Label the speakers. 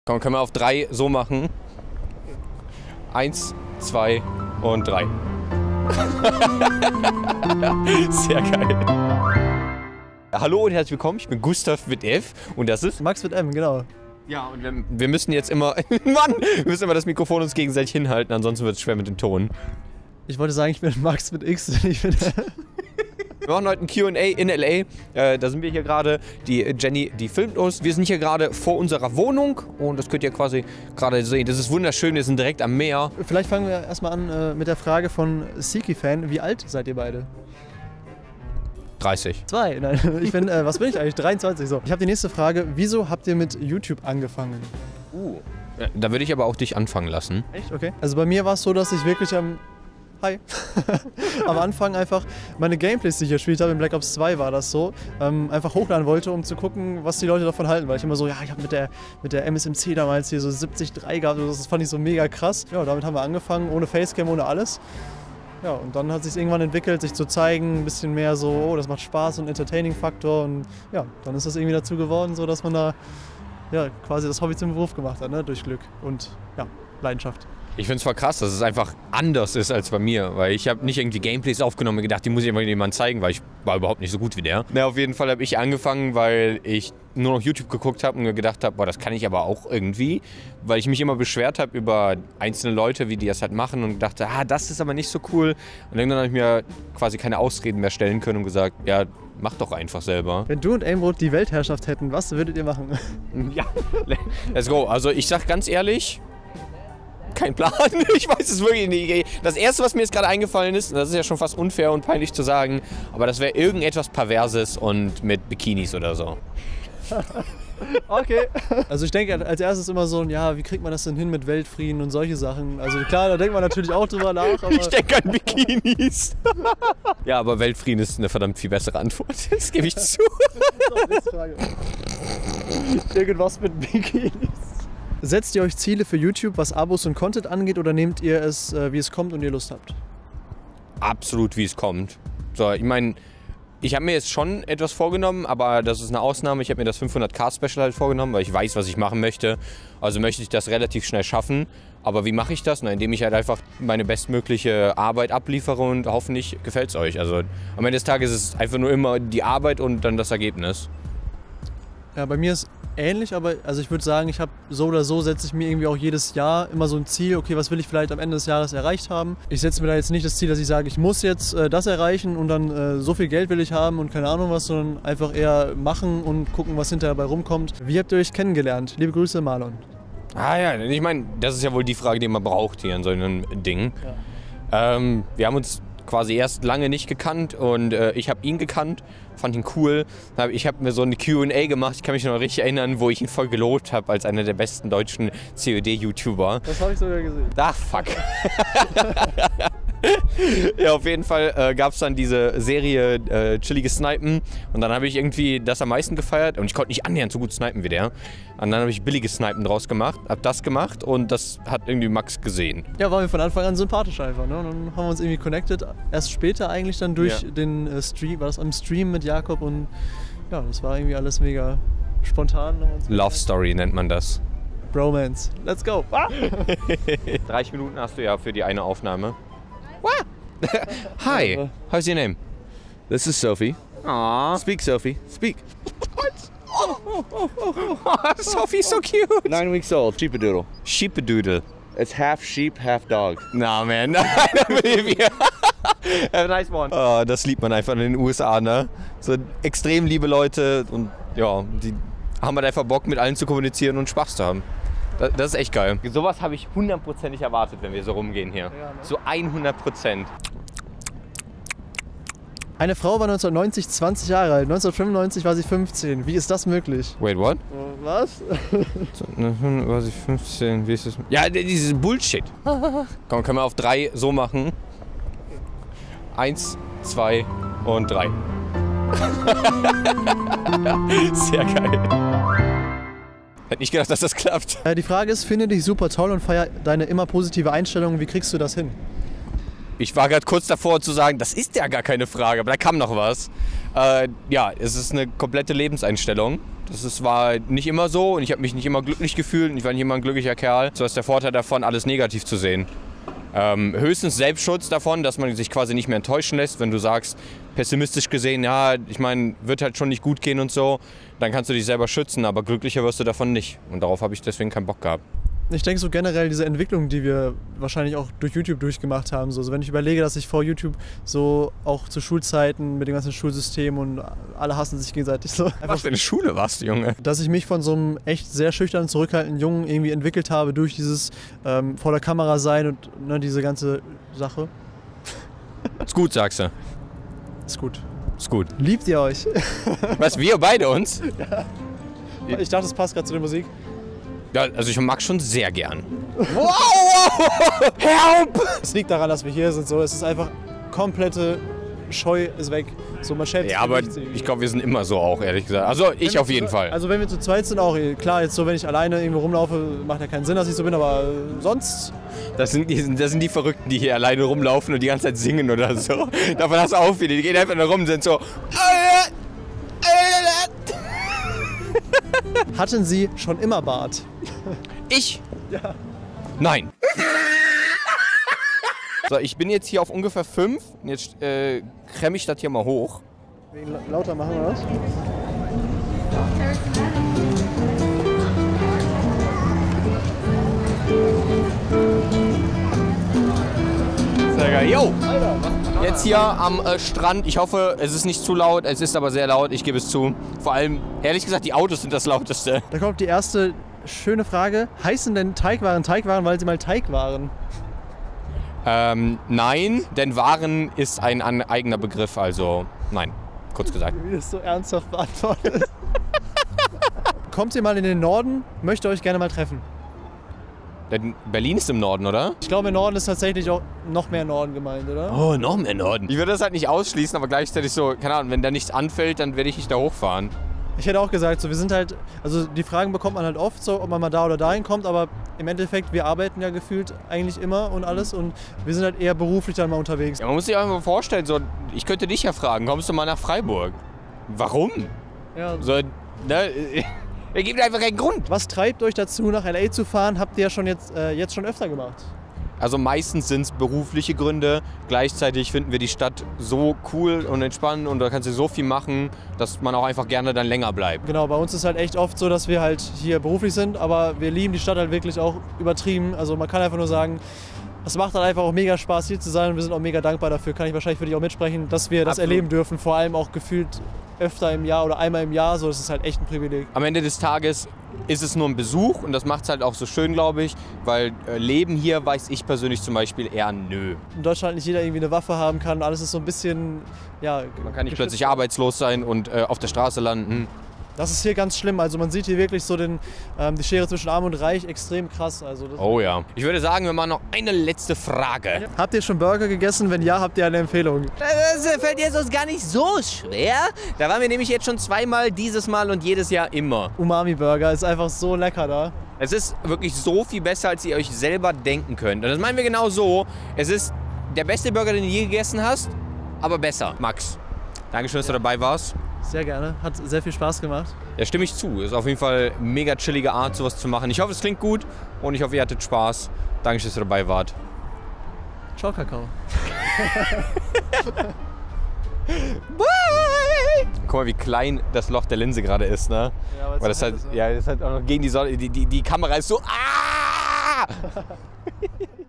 Speaker 1: Komm, können wir auf 3 so machen? 1, 2 und 3. Sehr geil. Hallo und herzlich willkommen, ich bin Gustav mit F und das ist
Speaker 2: Max mit M, genau.
Speaker 1: Ja, und wir müssen jetzt immer, Mann, wir müssen immer das Mikrofon uns gegenseitig hinhalten, ansonsten wird es schwer mit dem Ton.
Speaker 2: Ich wollte sagen, ich bin Max mit X, ich bin
Speaker 1: Wir machen heute ein Q&A in L.A. Da sind wir hier gerade. Die Jenny, die filmt uns. Wir sind hier gerade vor unserer Wohnung und das könnt ihr quasi gerade sehen. Das ist wunderschön, wir sind direkt am Meer.
Speaker 2: Vielleicht fangen wir erstmal an mit der Frage von Siki-Fan. Wie alt seid ihr beide?
Speaker 1: 30.
Speaker 2: 2. Nein, ich bin, was bin ich eigentlich? 23. So. Ich habe die nächste Frage. Wieso habt ihr mit YouTube angefangen?
Speaker 1: Da würde ich aber auch dich anfangen lassen.
Speaker 2: Echt? Okay. Also bei mir war es so, dass ich wirklich am Anfang einfach meine Gameplays, die ich gespielt habe, in Black Ops 2 war das so, einfach hochladen wollte, um zu gucken, was die Leute davon halten. Weil ich immer so, ja, ich habe mit der MSMC damals hier so 70-3 gehabt, das fand ich so mega krass. Ja, damit haben wir angefangen, ohne Facecam, ohne alles. Ja, und dann hat sich irgendwann entwickelt, sich zu zeigen, ein bisschen mehr so, oh, das macht Spaß und Entertaining-Faktor. Und ja, dann ist das irgendwie dazu geworden, so dass man da ja, quasi das Hobby zum Beruf gemacht hat, ne? Durch Glück und ja, Leidenschaft.
Speaker 1: Ich finde es voll krass, dass es einfach anders ist als bei mir, weil ich habe nicht irgendwie Gameplays aufgenommen und gedacht, die muss ich immer jemandem zeigen, weil ich war überhaupt nicht so gut wie der. Na, auf jeden Fall habe ich angefangen, weil ich nur noch YouTube geguckt habe und mir gedacht habe, boah, das kann ich aber auch irgendwie, weil ich mich immer beschwert habe über einzelne Leute, wie die das halt machen und dachte, das ist aber nicht so cool. Und irgendwann habe ich mir quasi keine Ausreden mehr stellen können und gesagt, ja, mach doch einfach selber.
Speaker 2: Wenn du und Aimbrot die Weltherrschaft hätten, was würdet ihr machen?
Speaker 1: Ja, let's go. Also ich sag ganz ehrlich, kein Plan, ich weiß es wirklich nicht. Das erste, was mir jetzt gerade eingefallen ist, und das ist ja schon fast unfair und peinlich zu sagen, aber das wäre irgendetwas Perverses und mit Bikinis oder so.
Speaker 2: Okay. Also ich denke als erstes immer so, ja, wie kriegt man das denn hin mit Weltfrieden und solche Sachen? Also klar, da denkt man natürlich auch drüber nach. Aber
Speaker 1: ich denke an Bikinis. Ja, aber Weltfrieden ist eine verdammt viel bessere Antwort, das gebe ich zu.
Speaker 2: Irgendwas mit Bikinis. Setzt ihr euch Ziele für YouTube, was Abos und Content angeht, oder nehmt ihr es, wie es kommt und ihr Lust habt?
Speaker 1: Absolut, wie es kommt. So, ich meine, ich habe mir jetzt schon etwas vorgenommen, aber das ist eine Ausnahme. Ich habe mir das 500k-Special halt vorgenommen, weil ich weiß, was ich machen möchte. Also möchte ich das relativ schnell schaffen. Aber wie mache ich das? Na, indem ich halt einfach meine bestmögliche Arbeit abliefere und hoffentlich gefällt es euch. Also am Ende des Tages ist es einfach nur immer die Arbeit und dann das Ergebnis.
Speaker 2: Ja, bei mir ist ähnlich, aber also ich würde sagen, ich habe so oder so, setze ich mir irgendwie auch jedes Jahr immer so ein Ziel, okay, was will ich vielleicht am Ende des Jahres erreicht haben. Ich setze mir da jetzt nicht das Ziel, dass ich sage, ich muss jetzt das erreichen und dann so viel Geld will ich haben und keine Ahnung was, sondern einfach eher machen und gucken, was hinterher dabei rumkommt. Wie habt ihr euch kennengelernt? Liebe Grüße, Marlon.
Speaker 1: Ja, ich meine, das ist ja wohl die Frage, die man braucht hier in so einem Ding. Ja. Wir haben uns quasi erst lange nicht gekannt und ich habe ihn gekannt, fand ihn cool. Ich habe mir so eine Q&A gemacht, ich kann mich noch richtig erinnern, wo ich ihn voll gelobt habe als einer der besten deutschen COD-YouTuber.
Speaker 2: Das habe ich sogar gesehen.
Speaker 1: Ach, fuck. Ja, auf jeden Fall gab es dann diese Serie Chillige Snipen und dann habe ich irgendwie das am meisten gefeiert und ich konnte nicht annähernd so gut snipen wie der. Und dann habe ich billiges Snipen draus gemacht, habe das gemacht und das hat irgendwie Max gesehen.
Speaker 2: Ja, waren wir von Anfang an sympathisch einfach, ne? Und dann haben wir uns irgendwie connected, erst später eigentlich dann durch den Stream, war das am Stream mit Jakob und ja, das war irgendwie alles mega spontan.
Speaker 1: Love Story nennt man das.
Speaker 2: Bromance. Let's go.
Speaker 1: 30 Minuten hast du ja für die eine Aufnahme. Hi, how's your name? This is Sophie. Aww. Speak, Sophie. Speak. What? Sophie's so cute.
Speaker 3: 9 weeks old. Sheepadoodle.
Speaker 1: Sheepadoodle.
Speaker 3: It's half sheep, half dog.
Speaker 1: Nah, man. I don't believe you. Have a nice one. Oh, das liebt man einfach in den USA, ne? So extrem liebe Leute und ja, die haben halt einfach Bock, mit allen zu kommunizieren und Spaß zu haben. Das ist echt geil. Sowas habe ich 100%ig erwartet, wenn wir so rumgehen hier. Ja, ne? So 100%.
Speaker 2: Eine Frau war 1990 20 Jahre alt, 1995 war sie 15. Wie ist das möglich?
Speaker 1: Wait, what?
Speaker 2: Was?
Speaker 1: War sie 15, wie ist das? Ja, dieses Bullshit. Komm, können wir auf 3 so machen? 1, 2 und 3. Sehr geil. Hätte nicht gedacht, dass das klappt.
Speaker 2: Die Frage ist, finde dich super toll und feier deine immer positive Einstellung. Wie kriegst du das hin?
Speaker 1: Ich war gerade kurz davor zu sagen, das ist ja gar keine Frage, aber da kam noch was. Ja, es ist eine komplette Lebenseinstellung. war nicht immer so und ich habe mich nicht immer glücklich gefühlt und ich war nicht immer ein glücklicher Kerl. So ist der Vorteil davon, alles negativ zu sehen. Höchstens Selbstschutz davon, dass man sich quasi nicht mehr enttäuschen lässt, wenn du sagst, pessimistisch gesehen, ja, ich meine, wird halt schon nicht gut gehen und so, dann kannst du dich selber schützen, aber glücklicher wirst du davon nicht. Und darauf habe ich deswegen keinen Bock gehabt.
Speaker 2: Ich denke so generell diese Entwicklung, die wir wahrscheinlich auch durch YouTube durchgemacht haben. So, also wenn ich überlege, dass ich vor YouTube so auch zu Schulzeiten mit dem ganzen Schulsystem und alle hassen sich gegenseitig so.
Speaker 1: Was für eine Schule warst du, Junge?
Speaker 2: Dass ich mich von so einem echt sehr schüchternen, zurückhaltenden Jungen irgendwie entwickelt habe durch dieses vor der Kamera sein und ne, diese ganze Sache.
Speaker 1: Ist gut, sagst du.
Speaker 2: Ist gut.
Speaker 1: Ist gut.
Speaker 2: Liebt ihr euch?
Speaker 1: Was, wir beide uns?
Speaker 2: Ja. Ich dachte, das passt gerade zu der Musik.
Speaker 1: Ja, also ich mag schon sehr gern. Wow! Help!
Speaker 2: Es liegt daran, dass wir hier sind. So, es ist einfach komplette Scheu ist weg. So, man schämt sich.
Speaker 1: Ja, aber ich glaube, wir sind immer so auch, ehrlich gesagt. Also ich auf jeden Fall.
Speaker 2: Also wenn wir zu zweit sind auch, klar, jetzt so, wenn ich alleine irgendwo rumlaufe, macht ja keinen Sinn, dass ich so bin, aber sonst...
Speaker 1: Das sind die Verrückten, die hier alleine rumlaufen und die ganze Zeit singen oder so. Davon hast du auch viele. Die gehen einfach nur rum und sind so...
Speaker 2: Hatten Sie schon immer Bart?
Speaker 1: Ich?
Speaker 2: Ja.
Speaker 1: Nein. So, ich bin jetzt hier auf ungefähr 5. Jetzt kremme ich das hier mal hoch.
Speaker 2: Lauter machen wir das?
Speaker 1: Sehr geil. Yo! Jetzt hier am Strand. Ich hoffe, es ist nicht zu laut. Es ist aber sehr laut, ich gebe es zu. Vor allem, ehrlich gesagt, die Autos sind das lauteste.
Speaker 2: Da kommt die erste schöne Frage. Heißen denn Teigwaren Teigwaren, weil sie mal Teig waren?
Speaker 1: Nein, denn Waren ist ein eigener Begriff, also nein, kurz gesagt.
Speaker 2: Wie das so ernsthaft beantwortet. Kommt ihr mal in den Norden, möchte euch gerne mal treffen.
Speaker 1: Denn Berlin ist im Norden, oder?
Speaker 2: Ich glaube, im Norden ist tatsächlich auch noch mehr Norden gemeint, oder?
Speaker 1: Oh, noch mehr Norden. Ich würde das halt nicht ausschließen, aber gleichzeitig so, keine Ahnung, wenn da nichts anfällt, dann werde ich nicht da hochfahren.
Speaker 2: Ich hätte auch gesagt, so, wir sind halt, also die Fragen bekommt man halt oft, so, ob man mal da oder dahin kommt, aber im Endeffekt, wir arbeiten ja gefühlt eigentlich immer und alles und wir sind halt eher beruflich dann mal unterwegs.
Speaker 1: Ja, man muss sich einfach mal vorstellen, so, ich könnte dich ja fragen, kommst du mal nach Freiburg? Warum?
Speaker 2: Ja.
Speaker 1: So, ne, er gibt einfach keinen Grund.
Speaker 2: Was treibt euch dazu, nach LA zu fahren? Habt ihr ja schon jetzt schon öfter gemacht?
Speaker 1: Also meistens sind es berufliche Gründe. Gleichzeitig finden wir die Stadt so cool und entspannend und da kannst du so viel machen, dass man auch einfach gerne dann länger bleibt.
Speaker 2: Genau, bei uns ist halt echt oft so, dass wir halt hier beruflich sind, aber wir lieben die Stadt halt wirklich auch übertrieben. Also man kann einfach nur sagen, es macht halt einfach auch mega Spaß hier zu sein und wir sind auch mega dankbar dafür, kann ich wahrscheinlich für dich auch mitsprechen, dass wir das erleben dürfen, vor allem auch gefühlt öfter im Jahr oder einmal im Jahr, so, das ist halt echt ein Privileg.
Speaker 1: Am Ende des Tages ist es nur ein Besuch und das macht es halt auch so schön, glaube ich, weil Leben hier weiß ich persönlich zum Beispiel eher nö.
Speaker 2: In Deutschland nicht jeder irgendwie eine Waffe haben kann, alles ist so ein bisschen, ja...
Speaker 1: Man kann nicht plötzlich arbeitslos sein und auf der Straße landen.
Speaker 2: Das ist hier ganz schlimm, also man sieht hier wirklich so die Schere zwischen Arm und Reich extrem krass. Also das
Speaker 1: oh ja. Ich würde sagen, wir machen noch eine letzte Frage.
Speaker 2: Habt ihr schon Burger gegessen? Wenn ja, habt ihr eine Empfehlung?
Speaker 1: Das fällt jetzt uns gar nicht so schwer. Da waren wir nämlich jetzt schon zweimal, dieses Mal und jedes Jahr immer.
Speaker 2: Umami-Burger ist einfach so lecker da.
Speaker 1: Es ist wirklich so viel besser, als ihr euch selber denken könnt. Und das meinen wir genau so. Es ist der beste Burger, den du je gegessen hast, aber besser. Max, Dankeschön, dass du dabei warst.
Speaker 2: Sehr gerne, hat sehr viel Spaß gemacht.
Speaker 1: Ja, stimme ich zu. Ist auf jeden Fall eine mega chillige Art, sowas zu machen. Ich hoffe, es klingt gut und ich hoffe, ihr hattet Spaß. Dankeschön, dass ihr dabei wart.
Speaker 2: Ciao, Kakao.
Speaker 1: Bye! Guck mal, wie klein das Loch der Linse gerade ist, ne?
Speaker 2: Ja,
Speaker 1: weil das halt, ja, das halt auch noch gegen die Sonne. Die Kamera ist so. Ah!